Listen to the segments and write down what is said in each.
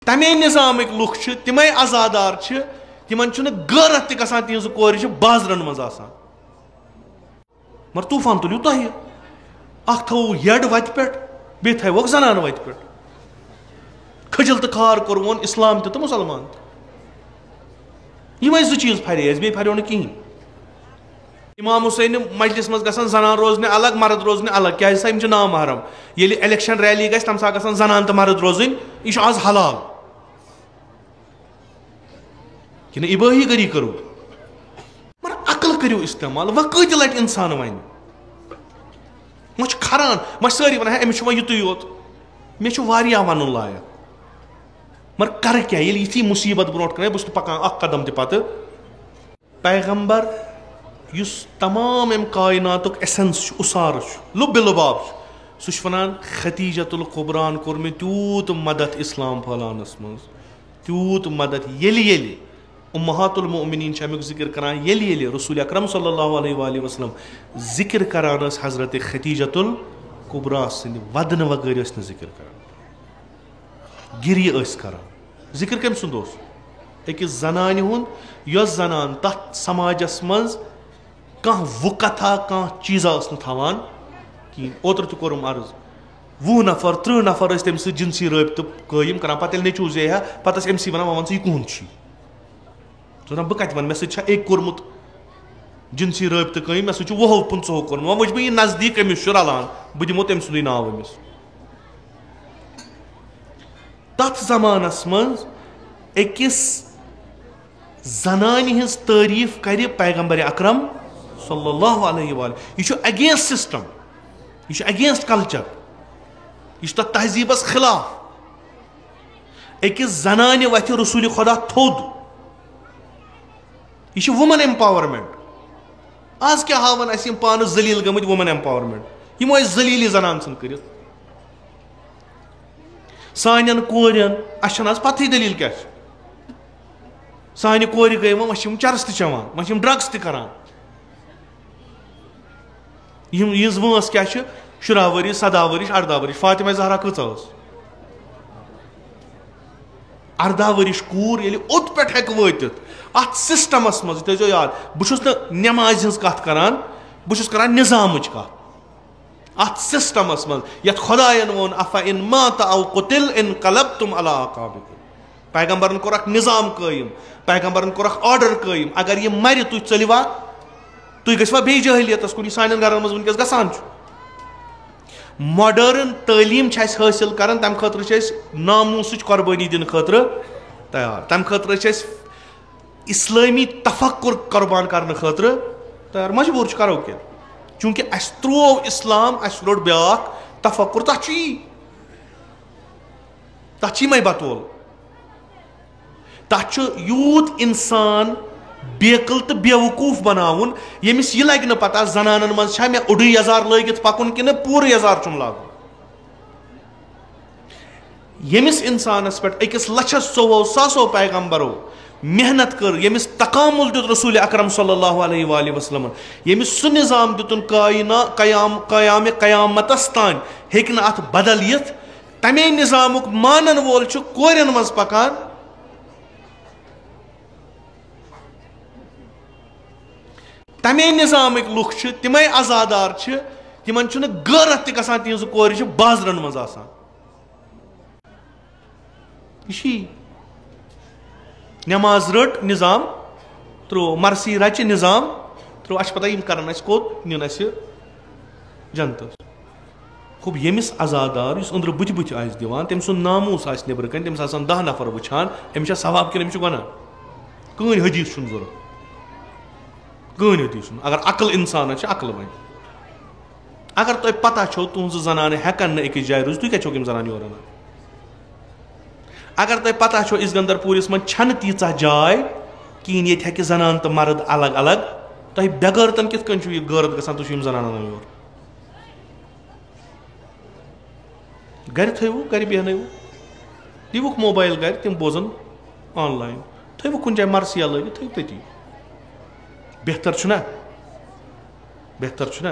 تمے نظامک لُکھ چھِ تِمے آزادار چھِ تِمن چھُنہٕ غٲرت تہِ گژھان تِہنٛزٕ کورِ چھِ بازرن منٛز آسان مگر طوٗفان تُلِو تۄہہِ اکھ تھوٚوُ یڈ وتہِ پٮ۪ٹھ بیٚیہِ تھٲیوُکھ زنانہٕ وتہِ پٮ۪ٹھ کھٔجل تہٕ کھار کوٚرون اسلام تہِ تہٕ مُسلمان تہِ یِمے زٕ چیٖز پھرے اَسہِ بیٚیہِ پھریو نہٕ کِہینۍ امام حُسین مجلس منٛز گژھان زنان روزنہِ الگ مرد روزنہِ الگ کیازِ سا یِم چھِ نامحرم ییٚلہِ الیکشن ریلی گژھِ تمہِ ساتہٕ گژھن زنان تہٕ مرد روزٕنۍ یہِ چھُ آز حلال کِنہٕ ابٲہی گری کرو مگر عقل کٔرِو استعمال وۄنۍ کۭتہِ لٹہِ انسان وَنہِ وۄنۍ چھُ کھران وۄنۍ چھِ سٲری ونان ہے أمِس چھُ وۄنۍ یُتُے یوت مےٚ چھُ واریاہ وَنُن لایق مگر کرٕ کیٛاہ ییٚلہِ یِتھی مُصیٖبت برونٛٹھ کَنہِ بہٕ چھُس پکان اکھ قدم تہِ پتہٕ پیغمبر یُس تمام امہِ کایناتُک ایسنس چھُ اُسارٕ چھُ لُبہِ لُباب چھُ سُہ چھُ ونان ختیٖجۃ القبراہن کوٚر مےٚ تیوٗت مدد اسلام پھٔہلاونس منٛز تیوٗت مدد ییٚلہِ اُمہات المؤمنیٖن چھِ امیُک ذکر کران ییٚلہِ رسول اکرم صلی اللہ علیہ وآلہ وسلم ذکر کران ٲسۍ حضرت ختیٖجۃ القبرا سٕنٛدِ ودنہٕ وغٲر ٲسۍ نہٕ ذکر کران گِری ٲسۍ کران ذکر کٔمۍ سُنٛد اوس أکِس زنانہِ ہُنٛد یۄس زنان تتھ سماجس منٛز کانٛہہ وُکتھا کانٛہہ چیٖزا ٲس نہٕ تھاوان کِہینۍ اوترٕ تہِ کوٚرُم عرض 20 نفر 30 نفر ٲسۍ تٔمۍ سۭتۍ جنسی رٲبطہٕ قٲیِم کران پتہٕ ییٚلہِ نیٚچوٗ زیٚیہِ ہا پتہٕ ٲسۍ أمۍ سٕے ونان وۄنۍ ون ژٕ یہِ کُہُنٛد چھُے ژٕ ونان بہٕ کتہِ ونہٕ مےٚ سۭتۍ چھا أکۍ کوٚرمُت جنسی رٲبطہٕ قٲیِم مےٚ سۭتۍ چھُ 20-25 کوٚرمُت وۄنۍ وٕچھِ بہٕ یہِ نزدیٖک أمِس چھُ رلان بہٕ دِمو تٔمۍ سُنٛدُے ناو أمِس تتھ زمانس منٛز أکِس زنانہِ ہٕنٛز تعریٖف کرِ پیغمبر اکرم صلی اللہ علیہ وآلہ یہ چھُ اگینسٹ سسٹم یہ چھُ اگینسٹ کلچر یہ چھُ تتھ تہذیٖبس خلاف أکِس زنانہِ وتھِ رسول خدا تھوٚد یہ چھُ وومن ایمپاورمنٹ آز کیٛاہ ہاوان اَسہِ یِم پانہٕ ذلیٖل گٔمٕتۍ وومن ایمپاورمنٹ یِمو ٲسۍ ذلیٖلی زنان ژھٕن کٔرِتھ سانٮ۪ن کورٮ۪ن اَسہِ چھَنہٕ آز پتہٕے دٔلیٖل کیٛاہ چھِ سانہِ کورِ گٔے وۄنۍ چھِ یِم چرس تہِ چٮ۪وان وۄنۍ چھِ یِم ڈرگٕس تہِ کران یِم یِہٕنٛز وٲنٛس کیٛاہ چھِ 16 ؤرِش 17 ؤرِش 18 ؤرِش فاطمہ زہرا کۭژاہ ٲس 18 ؤرِش کوٗر ییٚلہِ اوٚت پٮ۪ٹھ ہٮ۪کہِ وٲتِتھ اتھ سسٹمس منٛز تھٲیزیو یاد بہٕ چھُس نہٕ نٮ۪مازِ ہٕنٛز کتھ کران بہٕ چھُس کران نظامٕچ کتھ اتھ سسٹمس منٛز یتھ خۄداین ووٚن افا ان مات او قتل انقلبتم علی اعقابکم پیغمبرن کوٚر اکھ نظام قٲیِم پیغمبرن کوٚر اکھ آرڈر قٲیِم اگر یہِ مرِ تُہۍ ژٔلِوا تُہۍ گٔژھوا بیٚیہِ جٲہلیتس کُن یہِ سانٮ۪ن گرن منٛز وٕنکیٚس گژھان چھُ ماڈٲرن تعلیٖم چھِ اَسہِ حٲصِل کران تمہِ خٲطرٕ چھِ أسۍ ناموٗسٕچ قۄربٲنی دِنہٕ خٲطرٕ تیار تمہِ خٲطرٕ چھِ أسۍ اسلٲمی تفکُر قۄربان کرنہٕ خٲطرٕ تیار مجبوٗر چھِ کرو کیٛاہ چوٗنٛکہِ اَسہِ ترٛوو اسلام اَسہِ روٚٹ بیٛاکھ تفکُر تتھ چھُ یی تتھ چھِ یِمے بطول تتھ چھُ یوٗت انسان بیقل تہٕ بے وقوٗف بناوُن ییٚمِس یہِ لگہِ نہٕ پتہ زنانن منٛز چھا مےٚ اوٚڑُے یزار لٲگِتھ پکُن کِنہٕ پوٗرٕ یزار چھُم لاگُن ییٚمِس انسانس پٮ۪ٹھ أکِس 1,40,000 پیغمبرو محنت کٔر ییٚمِس تقامُل دیُت رسول اکرم صلی اللہ علیہ وآلہ وسلمن ییٚمِس سُہ نظام دِتُن قیامِ قیامتس تانۍ ہیٚکہِ نہٕ اتھ بدل یِتھ تمے نظامُک مانن وول چھُ کورٮ۪ن منٛز پکان تمے نظامٕکۍ لُکھ چھِ تِمے آزادار چھِ تِمن چھُنہٕ غٲرت تہِ گژھان تِہنٛزٕ کورِ چھِ بازرن منٛز آسان یہِ چھُ نٮ۪ماز رٔٹ نظام ترٛوو مرثی رچہِ نظام ترٛوو اَسہِ چھِ پتہ یِم کرن اَسہِ کوٚت نِن اَسہِ جنتس گوٚو ییٚمِس آزادار یُس أنٛدرٕ بٕتھِ بٕتھِ آسہِ دِوان تٔمۍ سُنٛد ناموٗس آسہِ نیٚبرٕ کَنۍ تٔمِس آسان 10 نفر وٕچھان أمِس چھا ثواب کِنہٕ أمِس چھُ گۄناہ کٕہٕنۍ حدیٖث چھُنہٕ ضوٚرتھ کٕہٕنۍ حدیٖث چھُنہٕ اگر عقل انسانس چھِ عقل وَنہِ اگر تۄہہِ پتہ چھو تُہنٛزٕ زنانہٕ ہٮ۪کن نہٕ أکِس جایہِ روٗزِتھ تُہۍ کیٛاہ چھِو یِم زنانہٕ یورٕ انان اگر تۄہہِ پتہ چھو اِسگندر پوٗرِس منٛز چھنہٕ تیٖژاہ جاے کِہینۍ ییٚتہِ ہٮ۪کہِ زنان تہٕ مرد الگ الگ تۄہہِ بےغٲرتن کِتھ کٔنۍ چھُو یہِ غٲرت گژھان تُہۍ چھِو یِم زنانہٕ انان یور گرِ تھٲیوُکھ گرِ بیٚہنٲیوُکھ دِیوُکھ موبایل گرِ تِم بوزن آن لاین تھٲیوُکھ کُنہِ جایہِ مرثیا لٲگِتھ تھٲیِو تٔتی بہتر چھُنہ بہتر چھُنہ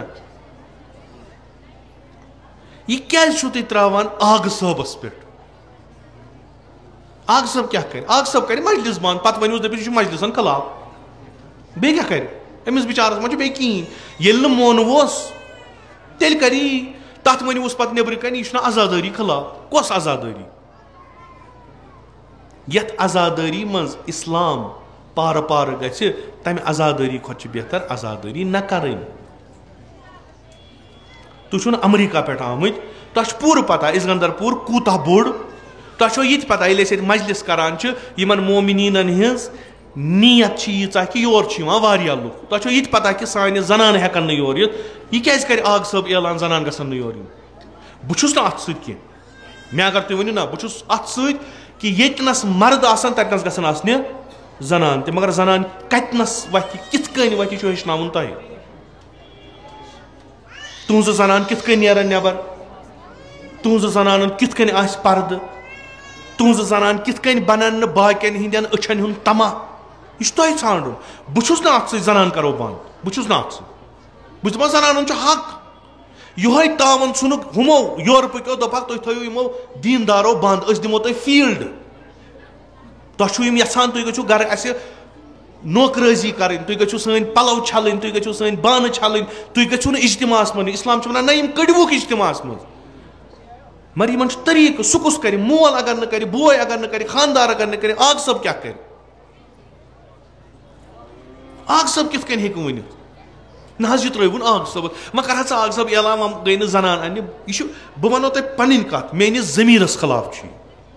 یہِ کیٛازِ چھُو تُہۍ ترٛاوان آگہٕ صٲبس پٮ۪ٹھ آگ صٲب کیٛاہ کَرِ؟ آگ صٲب کَرِ مجلس بنٛد، پتہٕ ؤنِوُس دٔپِو یہِ چھُ مجلسن خلاف. بیٚیہِ کیٛاہ کَرِ؟ أمِس بِچارس ما چھُ بیٚیہِ کِہیٖنۍ. ییٚلہِ نہٕ مونوُس تیٚلہِ کَرِ یی. تَتھ ؤنِوُس پتہٕ نیٚبرٕ کَنہِ یہِ چھُنہ عزادٲری خلاف. کۄس عزادٲری؟ یتھ عزادٲری منٛز اسلام پارٕ پارٕ گژھِ تمہِ عزادٲری کھۄتہٕ چھِ بہتر عزادٲری نہ کَرٕنۍ. تُہۍ چھِو نہٕ امریکہ پٮ۪ٹھ آمٕتۍ، تۄہہِ چھُ پوٗرٕ پتہ اسگندر پوٗر کوٗتاہ بوٚڑ. تۄہہِ چھو یہِ تہِ پتہ ییٚلہِ أسۍ ییٚتہِ مجلس کران چھِ یِمن مومنیٖنن ہٕنٛز نیت چھِ ییٖژاہ کہِ یور چھِ یِوان واریاہ لُکھ. تۄہہِ چھو یہِ تہِ پتہ کہِ سانہِ زنانہٕ ہٮ۪کن نہٕ یور یِتھ. یہِ کیازِ کرِ آگ صٲب اعلان زنان گژھن نہٕ یور یِنۍ؟ بہٕ چھُس نہٕ اتھ سۭتۍ کینٛہہ. مےٚ اگر تُہۍ ؤنِو نہ بہٕ چھُس اتھ سۭتۍ کہِ ییٚتنس مرد آسن تتنس گژھن آسنہِ زنان تہِ، مگر زنان کتنس وتھِ کِتھ کٔنۍ وتھِ یہِ چھُ ہیٚچھناوُن تۄہہِ. تُہنٛزٕ زنان کِتھ کٔنۍ نیرن نٮ۪بر، تُہنٛزٕ زنانن کِتھ کٔنۍ آسہِ پردٕ، تُہنٛزٕ زنان کِتھ کٔنۍ بنن نہٕ باقین ہٕنٛدٮ۪ن أچھن ہُنٛد تما. یہِ چھُ تۄہہِ ژھانڈُن. بہٕ چھُس نہٕ اتھ سۭتۍ زنان کرو بنٛد، بہٕ چھُس نہٕ اتھ سۭتۍ. بہٕ چھُس دپان زنانن چھُ حق. یِہوے تاوَن ژھُنُکھ ہُمو یورپٕکیو دوٚپکھ تُہۍ تھٲیِو یِمو دیٖندارو بنٛد، أسۍ دِمو تۄہہِ فیٖلڈ. تۄہہِ چھُو یِم یژھان تُہۍ گٔژھِو گرٕ اَسہِ نوکرٲزی کَرٕنۍ، تُہۍ گٔژھِو سٲنۍ پَلو چھلٕنۍ، تُہۍ گٔژھِو سٲنۍ بانہٕ چھلٕنۍ، تُہۍ گٔژھِو نہٕ اجتماعس منٛز. اسلام چھُ وَنان نہ یِم کٔڑۍوُکھ اجتماعس منٛز. مگر یِمن چھُ طریٖقہٕ. سُہ کُس کَرِ؟ مول اگر نہٕ کَرِ، بوے اگر نہٕ کَرِ، خاندار اگر نہٕ کَرِ، آگ صٲب کیٛاہ کَرِ؟ آگ صٲب کِتھ کٔنۍ ہیٚکہِ ؤنِتھ؟ نہ حظ یہِ ترٛٲوُن آگ صٲبَس. وۄنۍ کَر حظ ژٕ آگ صٲب اعلان وۄنۍ گٔے نہٕ زنان اَننہِ. یہِ چھُ بہٕ وَنو تۄہہِ پَنٕنۍ کَتھ، میٲنِس ضمیٖرَس خلاف چھُ یہِ.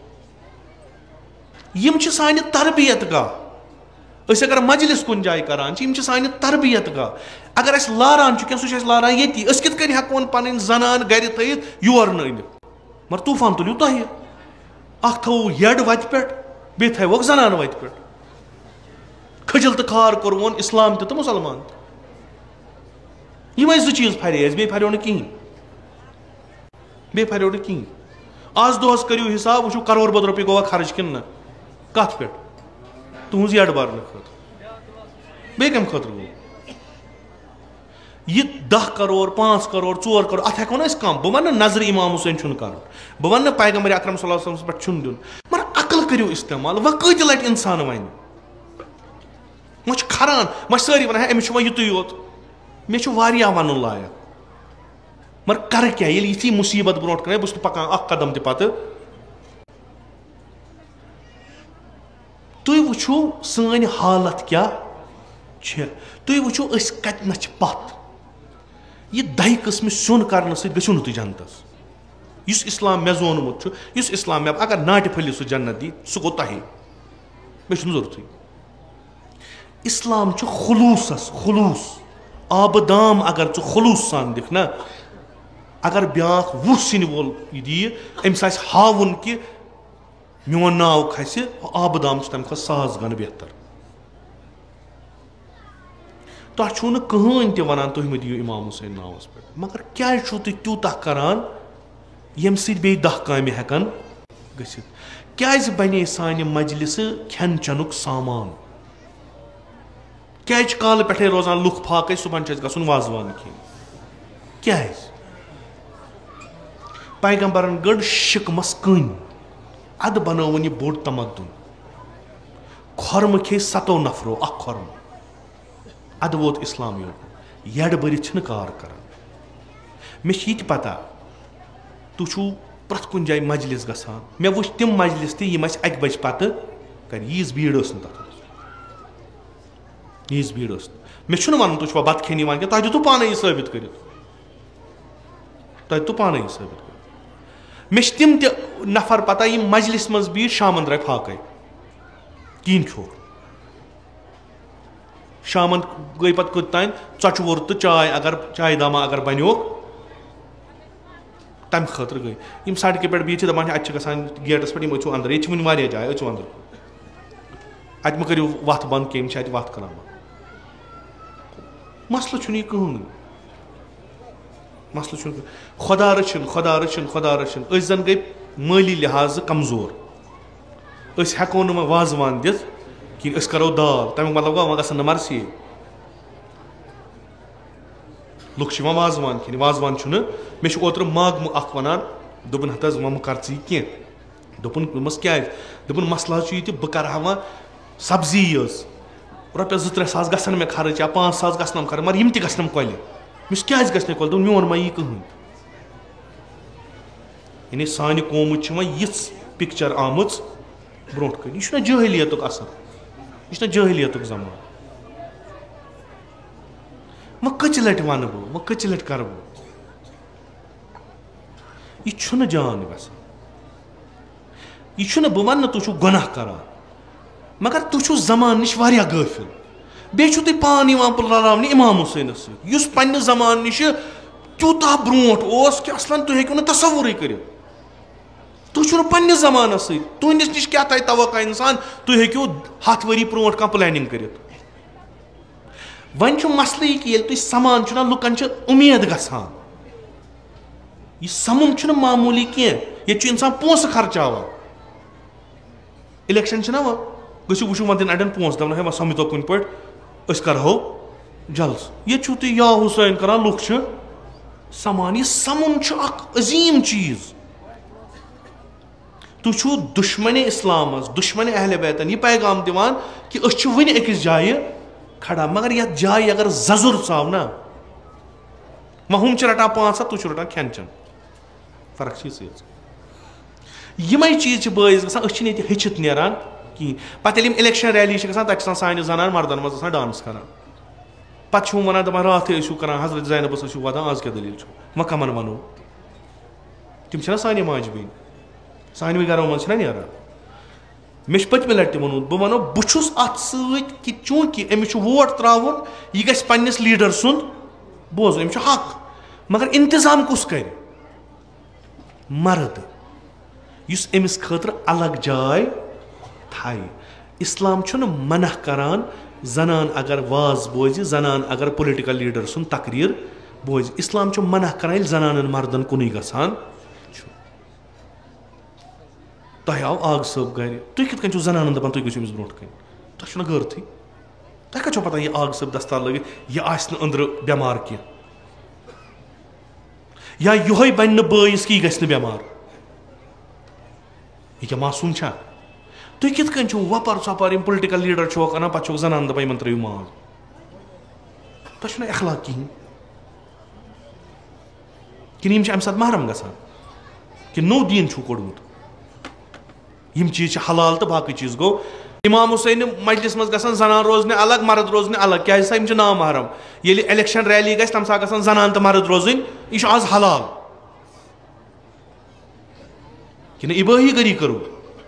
یِم چھِ سانہِ تربیت گاہ. أسۍ اگر مجلس کُنہِ جایہِ کران چھِ یِم چھِ سانہِ تربیت گاہ. اگر اَسہِ لاران چھُ کینٛہہ سُہ چھُ اَسہِ لاران ییٚتی. أسۍ کِتھ کٔنۍ ہٮ۪کہون پَنٕنۍ زنان گرِ تھٲیِتھ یور نہٕ أنِتھ؟ مگر طوٗفان تُلِو تۄہہِ. اکھ تھوٚوُ ہیڈ وَتہِ پٮ۪ٹھ بیٚیہِ تھٲیوُکھ زنان وَتہِ پٮ۪ٹھ. کھٔجِل تہٕ کھار کوٚرہون اسلام تہِ تہٕ مُسلمان تہِ. یِمے زٕ چیٖز پھرے اَسہِ، بیٚیہِ پھریو نہٕ کِہینۍ. بیٚیہِ پھریو نہٕ کِہینۍ. آز دۄہس کٔرِو حِساب وٕچھِو کَرور بوٚد رۄپیہِ گوٚوا خرٕچ کِنہٕ نہ؟ کَتھ پٮ۪ٹھ؟ تُہنٛز یڈ برنہٕ خٲطرٕ. بیٚیہِ کَمہِ خٲطرٕ گوٚو؟ یہِ 10 کرور 5 کرور 4 کرور اَتھ ہٮ۪کو نہٕ أسۍ کَم. بہٕ وَنہٕ نہٕ نظرِ اِمام حُسین چھُنہٕ کَرُن، بہٕ وَنہٕ نہٕ پیغمبر اکرم صلی اللہ علیہ وسلمَس پٮ۪ٹھ چھُنہٕ دیُن، مگر عقل کٔرِو اِستعمال. وۄنۍ کۭتہِ لَٹہِ اِنسان وَنہِ؟ وۄنۍ چھُ کھران، وۄنۍ چھِ سٲری وَنان ہے أمِس چھُ وۄنۍ یُتُے یوت. مےٚ چھُ واریاہ وَنُن لایق، مگر کَرٕ کیٛاہ ییٚلہِ یِتھی مُصیٖبت برونٛٹھ کَنہِ بہٕ چھُس نہٕ پَکان اکھ قدم تہِ پَتہٕ. تُہۍ وٕچھِو سٲنۍ حالت کیٛاہ چھِ، تُہۍ وٕچھِو أسۍ کَتِنَس چھِ پَتھ. یہِ دَہہِ قٕسمہِ سیُن کَرنہٕ سۭتۍ گٔژھِو نہٕ تُہۍ جنتَس. یُس اِسلام مےٚ زونمُت چھُ، یُس اِسلام مےٚ اگر ناٹہِ پھٔلِس سُہ جنت دی سُہ گوٚو تۄہے، مےٚ چھُنہٕ ضروٗرتھٕے. اِسلام چھُ خلوٗصس خلوٗص. آبہٕ دام اگر ژٕ خلوٗص سان دِکھ نہ، اگر بیٛاکھ 20 سِنہِ وول یہِ دِیہِ أمِس آسہِ ہاوُن کہِ میون ناو کھسہِ، آبہٕ دام چھُ تَمہِ کھۄتہٕ 1000 گۄنہٕ بہتر. تۄہہِ چھُو نہٕ کٕہٕنۍ تہِ وَنان تُہۍ مہٕ دِیِو اِمام حُسین ناوَس پٮ۪ٹھ، مگر کیٛازِ چھُو تُہۍ تیوٗتاہ کران ییٚمہِ سۭتۍ بیٚیہِ 10 کامہِ ہٮ۪کن گٔژھِتھ؟ کیٛازِ بنے سانہِ مجلسہٕ کھٮ۪ن چٮ۪نُک سامان؟ کیٛازِ چھِ کالہٕ پٮ۪ٹھَے روزان لُکھ پھاکَے صُبحن چھُ اَسہِ گژھُن وازوان کھیٚنۍ؟ کیٛازِ؟ پیغمبرن گٔڑ شِکمَس کٔنۍ، اَدٕ بنٲوُن یہِ بوٚڑ تمدُن. کھۄرمہٕ کھے 7 نفرو اکھ کھۄرمہٕ، اَدٕ ووت اِسلام یور. یڈ بٔرِتھ چھِنہٕ کار کران. مےٚ چھِ یہِ تہِ پتہ تُہۍ چھُو پرٛٮ۪تھ کُنہِ جایہِ مجلس گژھان. مےٚ وٕچھ تِم مجلس تہِ یِم اَسہِ 1 بجہِ پتہٕ کرِ. ییٖژ بھیٖڑ ٲس نہٕ تَتھ منٛز، ییٖژ بھیٖڑ ٲس نہٕ. مےٚ چھُنہٕ وَنُن تُہۍ چھُوا بتہٕ کھٮ۪نہِ یِوان کینٛہہ، تۄہہِ دِتوٗ پانے یہِ ثٲبِت کٔرِتھ. تۄہہِ دِتوٗ پانے یہِ ثٲبِت کٔرِتھ. مےٚ چھِ تِم تہِ نفر پتہ یِم مجلس منٛز بِہِتھ شامن درٛاے پھاکَے، کِہینۍ کھیوٚو. شامن گٔے پتہٕ کوٚت تانۍ ژۄچوور تہٕ چاے اگر چایہِ داما اگر بنیوکھ تَمہِ خٲطرٕ گٔے. یِم سڑکہِ پٮ۪ٹھ بِہِتھ چھِ دپان اَتہِ چھِ گژھان گیٹس پٮ۪ٹھ یِم أژِو اندر. ییٚتہِ چھِ وُنہِ واریاہ جاے، أژِو اندر. اَتہِ مہ کٔرِو وَتھ بنٛد کینٛہہ، یِم چھِ اَتہِ وَتھ کران. مسلہٕ چھُنہٕ یہِ کٕہٕنۍ، مسلہٕ چھُنہٕ خۄدا رٔچھِنۍ خۄدا رٔچھِنۍ خۄدا رٔچھِنۍ. أسۍ زن گٔے مٲلی لحاظہٕ کمزور. أسۍ ہٮ۪کو نہٕ وۄنۍ وازوان دِتھ کِہینۍ، أسۍ کرو دال. تَمیُک مطلب گوٚو وۄنۍ گژھن نہٕ مرثی. لُکھ چھِ یِوان وازوان کھٮ۪نہِ، وازوان چھُنہٕ. مےٚ چھُ اوترٕ ماگمہٕ اکھ وَنان دوٚپُن ہَتہٕ حظ وۄنۍ مہٕ کر ژٕ یہِ کینٛہہ، دوٚپُن کیٛازِ دوٚپُن مسلہٕ حظ چھُ یہِ تہِ بہٕ کَرٕ ہا وۄنۍ سبزی یٲژ رۄپیَس 2-3 ساس گژھن مےٚ خرٕچ یا 5 ساس گژھنم خرٕچ مگر یِم تہِ گژھنم کۄلہِ مےٚ کیٛازِ گژھِ نہٕ کۄلہِ دوٚپُن میون ما یی کٕہٕنۍ یعنی سانہِ قومٕچ چھِ وۄنۍ یِژھ پِکچر آمٕژ برونٛٹھ کَنہِ یہِ چھُنہ جٲہلیتُک اثر یہِ چھُنہ جٲہلیتُک زمانہٕ وۄنۍ کٔژِ لٹہِ وَنہٕ بہٕ وۄنۍ کٔژِ لٹہِ کَرٕ بہٕ یہِ چھُنہٕ جان گژھان یہ چھُنہٕ بہٕ وَنہٕ نہٕ تُہۍ چھِو گۄناہ کران مگر تُہۍ چھِو زمانہٕ نِش واریاہ غٲفِل بیٚیہِ چھِو تُہۍ پانہٕ یِوان رلاونہٕ اِمام حُسینَس سۭتۍ یُس پنٛنہِ زمانہٕ نِش تیوٗتاہ برونٛٹھ اوس کہِ اصلاً تُہۍ ہیٚکِو نہٕ تصوُرٕے کٔرِتھ تُہۍ چھِو نہٕ پنٛنِس زمانَس سۭتۍ تُہنٛدِس نِش کیٛاہ تھایہِ توقع اِنسان تُہۍ ہیٚکِو 100 ؤری برونٛٹھ کانٛہہ پٕلینِنٛگ کٔرِتھ وۄنۍ چھُ مسلہٕ یہِ کہِ ییٚلہِ تُہۍ سمان چھُنہ لُکن چھِ اُمید گژھان یہِ سمُن چھُنہٕ معموٗلی کینٛہہ ییٚتہِ چھُ اِنسان پونٛسہٕ خرچاوان اِلیکشن چھِنہ وۄنۍ گٔژھِو وٕچھِو وۄنۍ دِن اَڑٮ۪ن پونٛسہٕ دَپن ہے وۄنۍ سَمجھتو کُنہِ پٲٹھۍ أسۍ کَرہو جلسہٕ ییٚتہِ چھُو تُہۍ یا حُسین کَران لُکھ چھِ سمان یہِ سَمُن چھُ اکھ عظیٖم چیٖز تُہۍ چھُو دُشمنہِ اِسلامس دُشمنہِ اہلِ بیتن یہِ پیغام دِوان کہِ أسۍ چھِ وٕنہِ أکِس جایہِ کھڑا مگر یتھ جایہِ اگر ززُر ژاو نا وۄنۍ ہُم چھِ رٹان 500 تُہۍ چھِو رٹان کھٮ۪ن چٮ۪ن فرق چھِ یِژٕے یِمے چیٖز چھِ بٲیِس گژھان أسۍ چھِنہٕ ییٚتہِ ہیٚچھِتھ نیران کِہیٖنۍ پتہٕ ییٚلہِ یِم اِلیکشن ریلی چھِ گژھان تتہِ چھِ آسان سانہِ زنان مردن منٛز آسان ڈانس کران پتہٕ چھِ ہُم ونان دپان راتھٕے ٲسِو کران حضرت زینبس ٲسِو واتان آز کیٛاہ دٔلیٖل چھُ وۄنۍ کمن ونو تِم چھِنہ سانہِ ماجہِ بیٚنہِ سانوٕے گرو منٛز چھِنہ نیران مےٚ چھُ پٔتمہِ لٹہِ تہِ ووٚنمُت بہٕ ونو بہٕ چھُس اتھ سۭتۍ کہِ چوٗنٛکہِ أمِس چھُ ووٹ ترٛاوُن یہِ گژھِ پننِس لیٖڈر سُنٛد بوزُن أمِس چھُ حق مگر انتظام کُس کرِ مرد یُس أمِس خٲطرٕ الگ جاے تھایہِ اسلام چھُنہٕ منع کران زنان اگر واز بوزِ زنان اگر پُلٹِکل لیٖڈر سُنٛد تقریٖر بوزِ اسلام چھُ منع کران ییٚلہِ زنانن مردن کُنُے گژھان چھُ تۄہہِ آو آگہٕ صٲب گرِ تُہۍ کِتھ کٔنۍ چھِو زنانن دپان تُہۍ گٔژھِو أمِس برونٛٹھ کَنۍ تۄہہِ چھُنہ غٲرتھٕے تۄہہِ کتہِ چھو پتہ یہِ آگہٕ صٲب دستار لٲگِتھ یہِ آسہِ نہٕ أنٛدرٕ بٮ۪مار کینٛہہ یا یِہوے بنہِ نہٕ بٲیِس کہِ یہِ گژھِ نہٕ بٮ۪مار یہِ کیٛاہ معصوٗم چھا تُہۍ کِتھ کٔنۍ چھِو وۄپر ژۄپر یِم پُلٹِکل لیٖڈر چھِوکھ انان پتہٕ چھِکھ زنان دپان یِمن ترٲیِو مال تۄہہِ چھُنہ اخلاق کِہینۍ کِنہٕ یِم چھِ امہِ ساتہٕ محرم گژھان کِنہٕ نوٚو دیٖن چھُو کوٚڑمُت یِم چیٖز چھِ حلال تہٕ باقٕے چیٖز گوٚو اِمام حُسینہِ مجلِس منٛز گژھن زنان روزنہِ الگ مرد روزنہِ الگ کیٛازِ سا یِم چھِ نامحرم ییٚلہِ الیکشن ریلی گژھِ تمہِ ساتہٕ گژھن زنان تہٕ مرد روزٕنۍ یہِ چھُ آز حلال کِنہٕ اِبٲہی گٔری کٔرو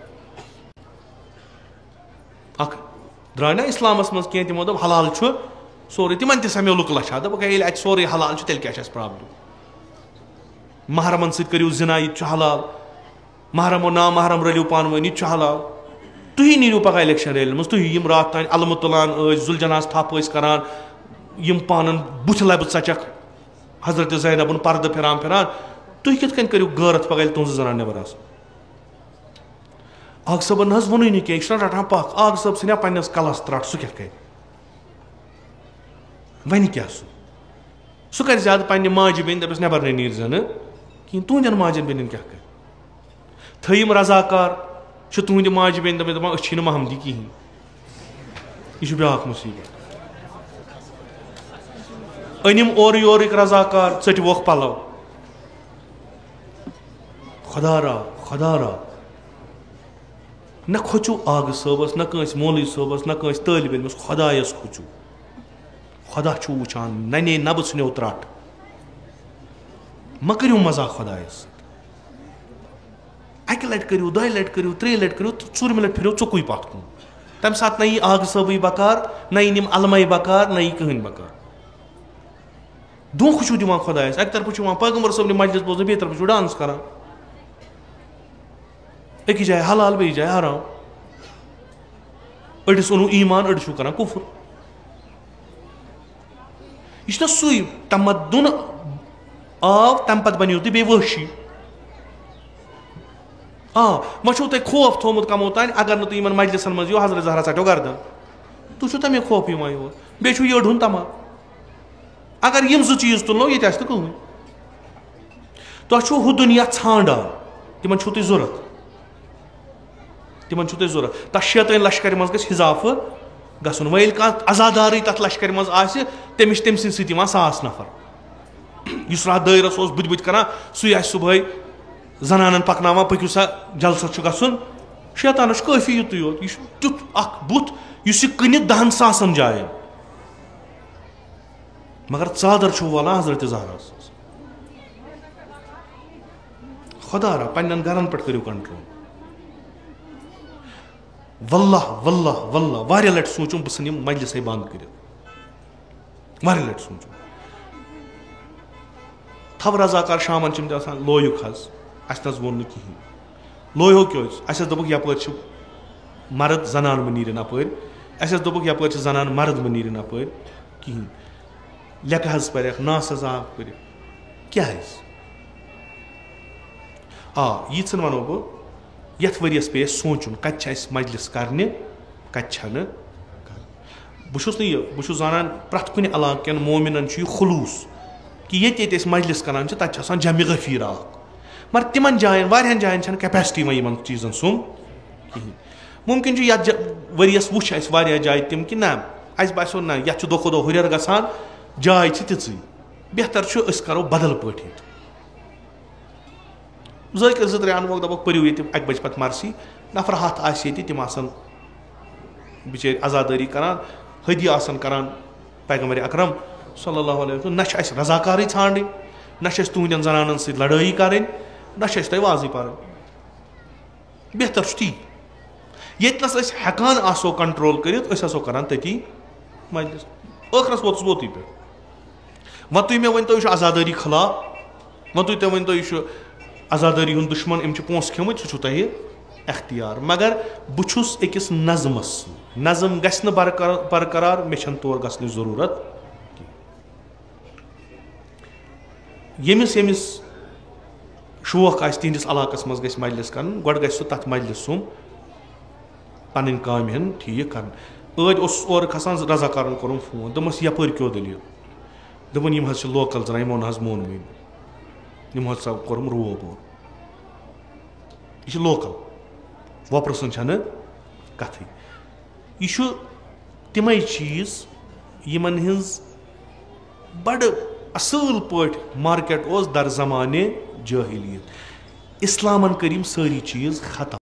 اکھ درٛاے نہ اسلامس منٛز کینٛہہ تِمو دوٚپ حلال چھُ سورُے تِمن تہِ سمیو لُکہٕ لچھا دوٚپُکھ ہے ییٚلہِ اَتہِ سورُے حلال چھُ تیٚلہِ کیٛاہ چھِ اَسہِ پرابلم محرمن سۭتۍ کٔرِو زِنا یہِ تہِ چھُ حلال محرم و نامحرم رٔلِو پانہٕ ؤنۍ یہِ تہِ چھُ حلال تُہی نیٖرِو پگاہ الیکشن ریلی منٛز تُہی یِم راتھ تانۍ علمہٕ تُلان ٲسۍ زُلجناز تھپھ ٲسۍ کران یِم پانن بُتھِ لبہِ ژچکھ حضرت زینبُن پردٕ پھِران تُہۍ کِتھ کٔنۍ کٔرِو غٲرت پگاہ ییٚلہِ تُہنٛزٕ زنان نٮ۪بر آسان آگہٕ صٲبن نہ حظ ووٚنُے نہٕ کینٛہہ یہِ چھُنہ رٹان پکھ آگہٕ صٲب ژھٕنیا پننِس کلس ترٹھ سُہ کیٛاہ کرِ وۄنۍ کیٛاہ سُہ کرِ زیادٕ پننہِ ماجہِ بیٚنہِ دپٮ۪س نٮ۪بر نَے نیٖرزِ نہٕ کِہینۍ تُہنٛدٮ۪ن ماجٮ۪ن بیٚنٮ۪ن کیٛاہ کرِ تھٲیِم رضاکار چھِ تُہنٛدِ ماجہِ بیٚنہِ دپان أسۍ چھِی نہٕ محمدی کِہینۍ یہِ چھُ بیاکھ مُصیبت أنِم اورٕ یورٕکۍ رضاکار ژٔٹۍووکھ پلو خۄدا راو نہ کھوژِو آگہٕ صٲبس نہ کٲنٛسہِ مولوی صٲبس نہ کٲنٛسہِ طٲلبہِ علمس خۄدایس کھوژِو خۄدا چھُ وٕچھان ننے نبہٕ ژھٕنیو ترٹھ مہ کٔرِو مزاق خۄدایس سۭتۍ اکہِ لٹہِ کٔرِو دۄیہِ لٹہِ کٔرِو ترٛیٚیہِ لٹہِ کٔرِو تہٕ ژوٗرمہِ لٹہِ پھِرِو ژوٚکُے پتھ کُن تمہِ ساتہٕ نہ یی آگہٕ صٲبٕے بکار نہ یِن یِم علمے بکار نہ یی کٕہٕنۍ بکار دھونکھٕ چھُو دِوان خۄدایس اکہِ طرفہٕ چھُ یِوان پیغمبر صٲبنہِ مجلِس بوزنہٕ بیٚیہِ طرفہٕ چھُو ڈانس کران أکِس جایہِ حلال بیٚیِس جایہِ حرام أڑِس اوٚنوُ ایٖمان أڑِس چھُو کران کُفر یہِ چھُنہ سُے تمدُن آو تمہِ پتہٕ بنیو تُہۍ بیٚیہِ وٲشی وۄنۍ چھُو تۄہہِ خوف تھوٚومُت کمو تانۍ اگر نہٕ تُہۍ یِمن مجلسن منٛز یِیِو حضرت زہرا ژٹیو گردن تُہۍ چھُو تمے خوف یِوان یور بیٚیہِ چھُو یٔڈ ہُنٛد تمام اگر یِم زٕ چیٖز تُلنو ییٚتہِ آسہِ نہٕ کٕہٕنۍ تۄہہِ چھُو ہُہ دُنیا ژھانڈان تِمن چھُو تُہۍ ضوٚرتھ تمن چھو تۄہہِ ضروٗرت تتھ شیطٲنۍ لشکرِ منٛز گژھِ اضافہٕ گژھُن وۄنۍ ییٚلہِ کانٛہہ عزادارٕے تتھ لشکرِ منٛز آسہِ تٔمِس چھِ تٔمۍ سٕنٛدۍ سۭتۍ یِوان 100 نفر یُس راتھ دٲیرس اوس بٕتھِ بٕتھِ کران سُے آسہِ صُبحٲے زنانن پکناوان پٔکِو سا جلسس چھُ گژھُن شیطانس چھُ کٲفی یُتُے یوت یہِ چھُ تیُتھ اکھ بُتھ یُس یہِ کٕنہِ 10,000 جاین مگر ژادر چھُ والان حضرت زہرا سٕنٛز خدا را پننٮ۪ن گرن پٮ۪ٹھ کٔرِو کنٹرول واللہ واللہ واللہ واریاہ لٹہِ سوٗنٛچُم بہٕ ژھٕنہٕ یِم مجلسے بنٛد کٔرِتھ واریاہ لٹہِ سوٗنٛچُم تھو رضاکار شامن چھِ تہِ آسان لویُک حظ اسہِ نہ حظ ووٚن نہٕ کِہینۍ لویو کیٛاہ اوس اسہِ حظ دوٚپُکھ یپٲرۍ چھِ مرد زنان مہٕ نیرِن اپٲرۍ اسہِ حظ دوٚپُکھ یپٲرۍ چھِ زنان مرد مہٕ نیرِن اپٲرۍ کِہینۍ لیکھٕ حظ پرٮ۪کھ ناس حظ آب کٔرِتھ کیٛازِ ییٖژن ونو بہٕ یتھ ؤرِیس پیٚیہِ اَسہِ سونٛچُن کتہِ چھِ اَسہِ مجلس کرنہِ کتہِ چھنہٕ کرنہِ بہٕ چھُس نہٕ یہِ بہٕ چھُس زانان پرٛٮ۪تھ کُنہِ علاقہٕ کٮ۪ن مومِنن چھُ یہِ خلوٗص کہِ ییٚتہِ ییٚتہِ أسۍ مجلس کران چھِ تتہِ چھِ آسان جمہِ غفیٖر اکھ مگر تِمن جاین واریاہن جاین چھنہٕ کیپیسٹی وۄنۍ یِمن چیٖزن سُم کِہینۍ مُمکِن چھُ یتھ ؤرِیس وٕچھ اَسہِ واریاہ جایہِ تِم کہِ نہ اَسہِ باسیٚو نہ یتھ چھُ دۄہ کھۄتہٕ دۄہ ہُرٮ۪ر گژھان جاے چھِ تِژٕے بہتر چھُ أسۍ کرو بدل پٲٹھۍ ییٚتہِ ذٲکر 2-3 اَنوکھ دپوکھ پٔرِو ییٚتہِ 1 بجہِ پتہٕ مرسی نفر 100 آسہِ ییٚتہِ تِم آسن بِچٲرۍ عزادٲری کران حدی آسن کران پیغمبر اکرم صلی اللہ علیہ وسلم نہ چھِ اَسہِ رضاکارٕے ژھانڈٕنۍ نہ چھِ اَسہِ تُہنٛدٮ۪ن زنانن سۭتۍ لڑٲیی کرٕنۍ نہ چھِ اَسہِ تۄہہِ وازٕے پرٕنۍ بہتر چھُ تی ییٚتنس أسۍ ہٮ۪کان آسو کنٹرول کٔرِتھ أسۍ آسو کران تٔتی مجلس ٲخرس ووتُس ووتُے پٮ۪ٹھ وۄنۍ تُہۍ مےٚ ؤنۍتو یہِ چھُ عزادٲری خلاف وۄنۍ تُہۍ ؤنۍتو یہِ چھُ عزادٲری ہُنٛد دُشمن أمۍ چھِ پونٛسہٕ کھیٚمٕتۍ سُہ چھُو تۄہہِ اختیار مگر بہٕ چھُس أکِس نظمس سۭتۍ نظم گژھِ نہٕ برقرار مےٚ چھنہٕ تور گژھنٕچ ضروٗرت ییٚمِس ییٚمِس شوق آسہِ تِہنٛدِس علاقس منٛز گژھِ مجلس کرُن گۄڈٕ گژھِ سُہ تتھ مجلس سُم پنٕنۍ کامہِ ہن ٹھیٖک کرٕنۍ ٲدۍ اوسُس اورٕ کھسان رضاکارن کوٚرُم فون دوٚپمس یپٲرۍ کیٛاہ دٔلیٖل دوٚپُن یِم حظ چھِ لوکل زنان یِمو نہ حظ مونوٕے یِمو ہسا کوٚرُم روب اورٕ یہِ چھِ لوکل وۄپرٕ سٕنٛز چھنہٕ کتھٕے یہِ چھُ تِمے چیٖز یِمن ہٕنٛز بڑٕ اصۭل پٲٹھۍ مارکیٹ اوس در زمانہِ جٲہلیت اسلامن کٔرۍ یِم سٲری چیٖز ختم